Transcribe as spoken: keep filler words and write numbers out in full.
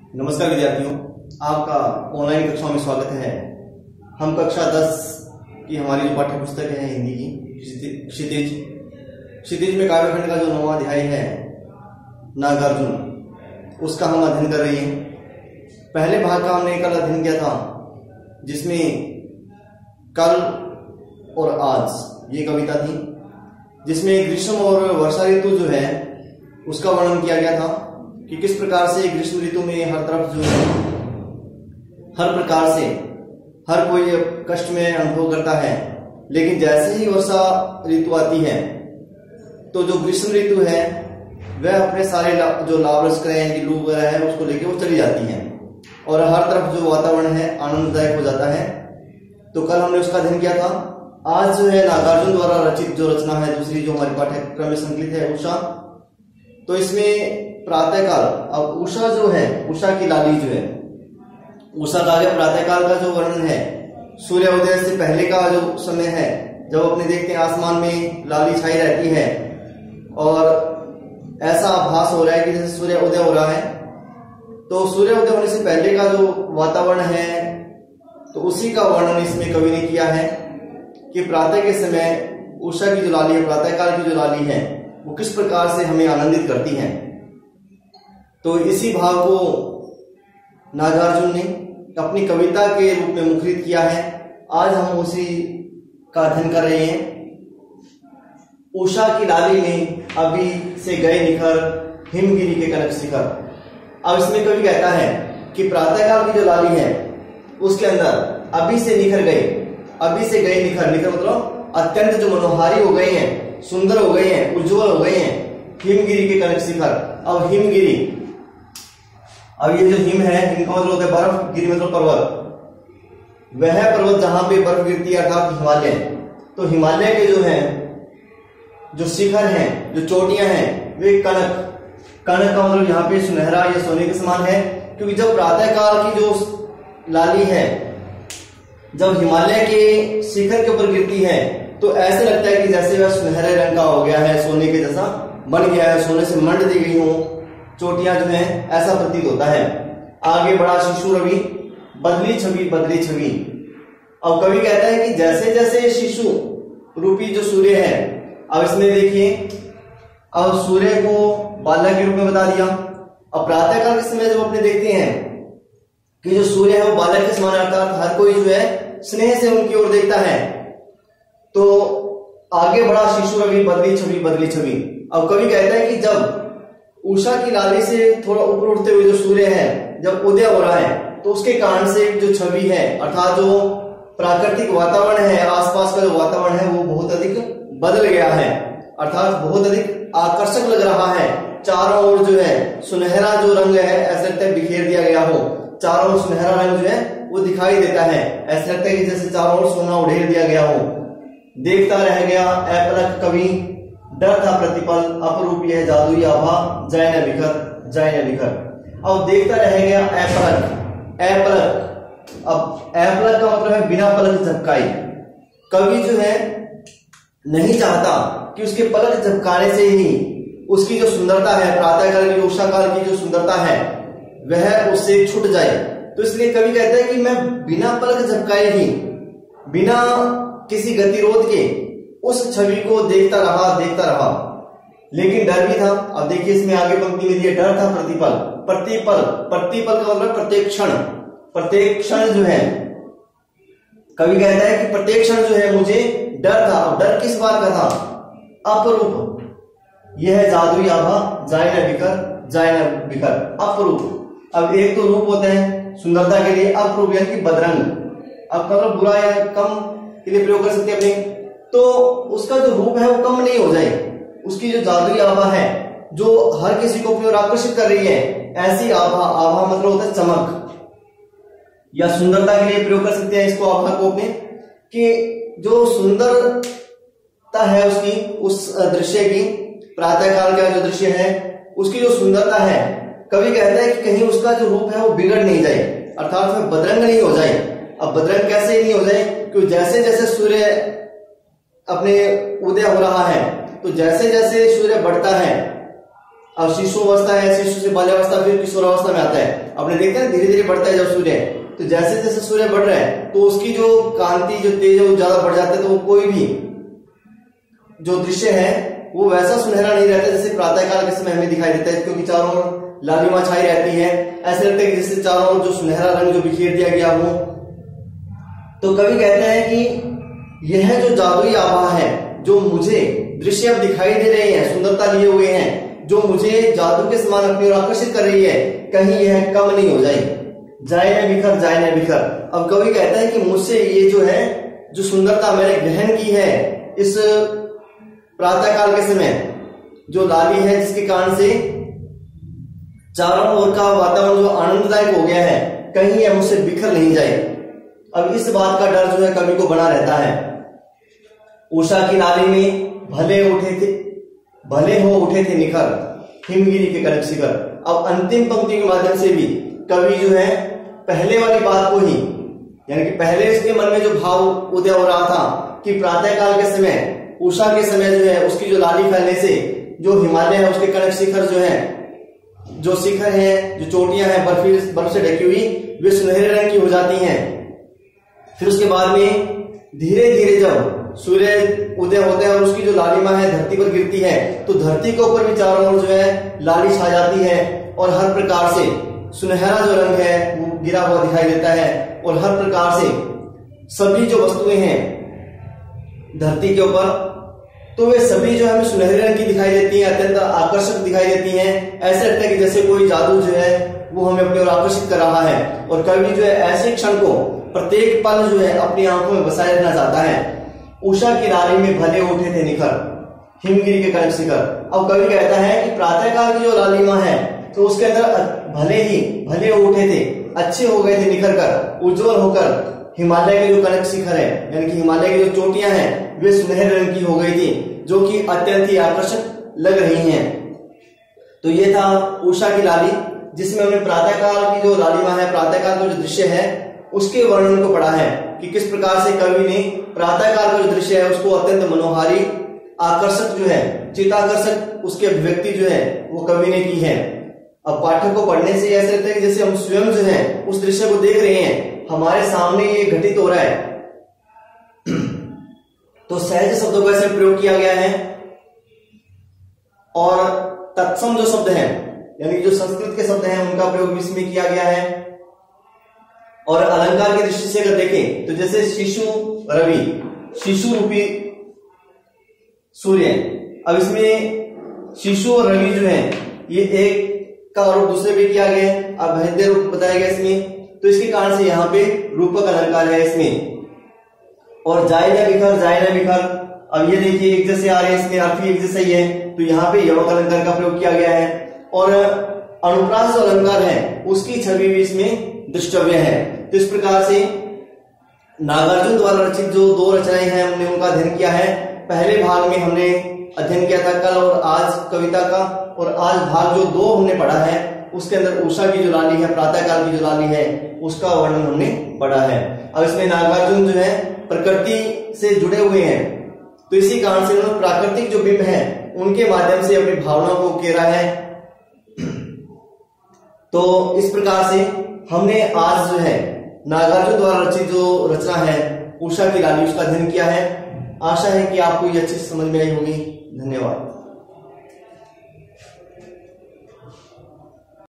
नमस्कार विद्यार्थियों, आपका ऑनलाइन कक्षा में स्वागत है। हम कक्षा दस की हमारी जो पाठ्य पुस्तक है हिंदी की क्षितिज क्षितिज में काव्यखंड का जो नौवां अध्याय है नागार्जुन, उसका हम अध्ययन कर रहे हैं। पहले भाग का हमने कल अध्ययन किया था, जिसमें कल और आज ये कविता थी, जिसमें ग्रीष्म और वर्षा ऋतु जो है उसका वर्णन किया गया था कि किस प्रकार से ग्रीष्म ऋतु में हर तरफ जो है हर प्रकार से हर कोई कष्ट में अनुभव करता है, लेकिन जैसे ही वर्षा ऋतु आती है तो जो ग्रीष्म ऋतु है वह अपने सारे ला, जो लाभ रस करें लू वगैरह है उसको लेके वो चली जाती है और हर तरफ जो वातावरण है आनंददायक हो जाता है। तो कल हमने उसका अध्ययन किया था। आज जो है नागार्जुन द्वारा रचित जो रचना है दूसरी जो हमारे पाठ्यक्रम में संकलित है उषा, तो इसमें प्रातःकाल, अब उषा जो है उषा की लाली जो है उषा का आगे प्रातःकाल का जो वर्णन है, सूर्योदय से पहले का जो समय है जब अपने देखते हैं आसमान में लाली छाई रहती है और ऐसा आभास हो रहा है कि जैसे सूर्योदय हो रहा है। तो सूर्योदय होने से पहले का जो वातावरण है तो उसी का वर्णन इसमें कवि ने किया है कि प्रातः के समय उषा की जो लाली है, प्रातःकाल की जो लाली है वो किस प्रकार से हमें आनंदित करती है। तो इसी भाव को नागार्जुन ने अपनी कविता के रूप में मुखरित किया है। आज हम उसी का अध्ययन कर रहे हैं। उषा की लाली में अभी से गए निखर, हिमगिरी के कनक शिखर। अब इसमें कवि कहता है कि प्रातःकाल की जो लाली है उसके अंदर अभी से निखर गए, अभी से गए निखर, निखर मतलब अत्यंत जो मनोहारी हो गए हैं, सुंदर हो गए हैं, उज्जवल हो गए हैं, हिमगिरी के कनक शिखर। अब हिमगिरी, अब ये जो हिम है इनका मतलब होता है बर्फ, गिरी मतलब पर्वत। वह पर्वत जहां पे बर्फ गिरती है अर्थात हिमालय। तो हिमालय के जो है जो शिखर हैं, जो चोटियां हैं, वे कनक, कनक का मतलब यहाँ पे सुनहरा या सोने के समान है, क्योंकि जब प्रातःकाल की जो लाली है जब हिमालय के शिखर के ऊपर गिरती है तो ऐसे लगता है कि जैसे वह सुनहरे रंग का हो गया है, सोने के जैसा बन गया है, सोने से मंड दी गई हो चोटियां जो है, ऐसा प्रतीत होता है। आगे बढ़ा शिशु रवि, बदली छवि बदली छवि। अब कवि कहता है कि जैसे जैसे शिशु रूपी जो सूर्य है, अब इसमें देखिए अब सूर्य को बालक के रूप में बता दिया। अब प्रातःकाल के समय जब अपने देखते हैं कि जो सूर्य है वो बालक के समान, अर्थात हर कोई जो है स्नेह से उनकी ओर देखता है। तो आगे बढ़ा शिशु रवि, बदली छवि बदली छवि। अब कवि कहता है कि जब उषा की लाली से थोड़ा ऊपर उठते हुए जो सूर्य है जब उदय हो रहा है तो उसके कारण से जो छवि है अर्थात जो प्राकृतिक वातावरण है, आसपास का जो वातावरण है वो बहुत अधिक बदल गया है, अर्थात बहुत अधिक आकर्षक लग रहा है। चारों ओर जो है सुनहरा जो रंग है ऐसा लगता है बिखेर दिया गया हो, चारों ओर सुनहरा रंग जो है वो दिखाई देता है, ऐसा लगता है कि जैसे चारों ओर सोना उड़ेल दिया गया हो। देखता रह गया अपलक कवि, डर था प्रतिपल, अपरूप यह जादुई आभा, जाए न बिखर जाए न बिखर। अब देखता रह गया अपलक, अपलक, अब अपलक का मतलब है बिना पलक झपकाए। कवि जो है नहीं चाहता कि उसके पलक झपकाने से ही उसकी जो सुंदरता है, प्रातःकाल की उषा काल की जो सुंदरता है वह उससे छूट जाए। तो इसलिए कवि कहता है कि मैं बिना पलक झपकाए ही, बिना किसी गतिरोध के उस छवि को देखता रहा देखता रहा लेकिन डर भी था। अब देखिए इसमें आगे पंक्ति में दिया डर था प्रतिपल, प्रतिपल, प्रतिपल का मतलब प्रत्येक क्षण, प्रत्येक क्षण जो है कवि कहता है कि प्रत्येक क्षण जो है मुझे डर था। अब डर किस बात का था? अपरूप यह जादुई आभा, जाए न बिखर जाए न बिखर, अपरूप। अब एक तो रूप होता है सुंदरता के लिए, अपरूप यानी कि बदरंग, अब मतलब बुरा या कम के लिए प्रयोग कर सकते हैं अपने। तो उसका जो रूप है वो कम नहीं हो जाए, उसकी जो जादुई आभा है जो हर किसी को अपनी ओर आकर्षित कर रही है, ऐसी आभा, आभा मतलब होता है चमक या सुंदरता के लिए प्रयोग कर सकते हैं इसको, आभा को अपने, कि जो सुंदरता है उसकी, उस दृश्य की, प्रातःकाल का जो दृश्य है उसकी जो सुंदरता है, कवि कहता है कि कहीं उसका जो रूप है वो बिगड़ नहीं जाए, अर्थात वह बदरंग नहीं हो जाए। अब बदरंग कैसे नहीं हो जाए? क्योंकि जैसे जैसे सूर्य अपने उदय हो रहा है तो जैसे जैसे सूर्य बढ़ता है अब शिशु अवस्था है, शिशु से बाल्यावस्था, फिर किशोरावस्था में आता है। आपने देखा है धीरे धीरे बढ़ता है जब सूर्य, तो जैसे जैसे सूर्य बढ़ रहा है तो उसकी जो कांति जो तेज है वो ज्यादा बढ़ जाता है, तो वो कोई भी जो दृश्य है वो वैसा सुनहरा नहीं रहता जैसे प्रातःकाल के समय हमें दिखाई देता है, क्योंकि चारों ओर लालिमा छाई रहती है। ऐसे लगता है कि जैसे चारों ओर जो सुनहरा रंग जो बिखेर दिया गया हो। तो कवि कहते हैं कि यह जो जादुई आभा है, जो मुझे दृश्य अब दिखाई दे रहे हैं, सुंदरता लिए हुए हैं, जो मुझे जादू के समान अपनी ओर आकर्षित कर रही है, कहीं यह कम नहीं हो जाए, जाए न बिखर, जाए न बिखर। अब कवि कहता है कि मुझसे ये जो है, जो सुंदरता मैंने ग्रहण की है इस प्रातःकाल के समय, जो लाली है जिसके कारण से चारों ओर का वातावरण जो आनंददायक हो गया है, कहीं यह मुझसे बिखर नहीं जाए। अब इस बात का डर जो है कवि को बना रहता है। उषा की लाली में भले उठे थे, भले हो उठे थे निखर, हिमगिरी के कनक शिखर। अब अंतिम पंक्ति के माध्यम से भी कवि जो है पहले वाली बात को ही, यानी कि पहले इसके मन में जो भाव उदय हो रहा था कि प्रातःकाल के समय, उषा के समय जो है उसकी जो लाली फैलने से जो हिमालय है उसके कनक शिखर जो है, जो शिखर है, जो चोटियां हैं बर्फ बर्फ से ढकी हुई, वे सुनहरे रंग की हो जाती हैं। फिर उसके बाद में धीरे धीरे जब सूर्य उदय होता है और उसकी जो लालिमा है धरती पर गिरती है, तो धरती के ऊपर भी चारों ओर जो है लाली छा जाती है और हर प्रकार से सुनहरा जो रंग है वो गिरा हुआ दिखाई देता है। और हर प्रकार से सभी जो वस्तुएं हैं धरती के ऊपर, तो वे सभी जो हमें सुनहरे रंग की दिखाई देती हैं, अत्यंत आकर्षक दिखाई देती हैं। ऐसे लगता है कि जैसे कोई जादू जो है वो हमें अपनी ओर आकर्षित कर रहा है। और कवि जो है ऐसे क्षण को प्रत्येक पल जो है अपनी आंखों में बसाए रखना चाहता है। उषा की लाली में भले उठे थे निखर, हिमगिरी के कनक शिखर। अब कवि कहता है कि प्रातःकाल की जो लालिमा है तो उसके अंदर भले ही भले उठे थे, अच्छे हो गए थे निखर कर, उज्जवल होकर हिमालय के जो कनक शिखर है, यानी कि हिमालय की जो चोटियां हैं वे सुनहरे रंग की हो गई थी, जो कि अत्यंत ही आकर्षक लग रही हैं। तो ये था उषा की लाली, जिसमें हमने प्रातःकाल की जो लालिमा है, प्रातःकाल का जो दृश्य है उसके वर्णन को पढ़ा है कि किस प्रकार से कवि ने प्रातःकाल का जो दृश्य है उसको अत्यंत मनोहारी, आकर्षक जो है, चित्ताकर्षक उसकी अभिव्यक्ति जो है वो कवि ने की है। अब पाठक को पढ़ने से ऐसा लगता है कि जैसे हम स्वयं जो है उस दृश्य को देख रहे हैं, हमारे सामने ये घटित हो रहा है। तो सहज शब्दों का ऐसे प्रयोग किया गया है। और तत्सम जो शब्द है, यानी जो संस्कृत के शब्द हैं उनका प्रयोग भी इसमें किया गया है। और अलंकार की दृष्टि से अगर देखें तो जैसे शिशु रवि, शिशु रूपी सूर्य, अब इसमें शिशु और रवि जो है ये एक का रूप दूसरे पे किया गया है, अब भेद्य रूप बताया गया इसमें, तो इसके कारण से यहाँ पे रूपक अलंकार है इसमें। और जाए न बिखर, जाए न बिखर, अब ये देखिए एक जैसे आ रहे हैं, इसमें अर्थ भी एक जैसा ही है, तो यहाँ पे यवक अलंकार का प्रयोग किया गया है। और अनुप्रास जो अलंकार है उसकी छवि भी इसमें दृष्टव्य है। तो इस प्रकार से नागार्जुन द्वारा रचित जो दो रचनाएं हैं हमने उनका अध्ययन किया है। पहले भाग में हमने अध्ययन किया था कल और आज कविता का, और आज भाग जो दो हमने पढ़ा है उसके अंदर उषा की जो लाली है, प्रातःकाल की जो लाली है उसका वर्णन हमने पढ़ा है। अब इसमें नागार्जुन जो है प्रकृति से जुड़े हुए हैं, तो इसी कारण से उन्होंने प्राकृतिक जो बिंब है उनके माध्यम से अपनी भावनाओं को उकेरा है। तो इस प्रकार से हमने आज जो है नागार्जुन द्वारा रचित जो रचना है उषा की लाली उसका अध्ययन किया है। आशा है कि आपको ये अच्छे से समझ में आई होगी। धन्यवाद।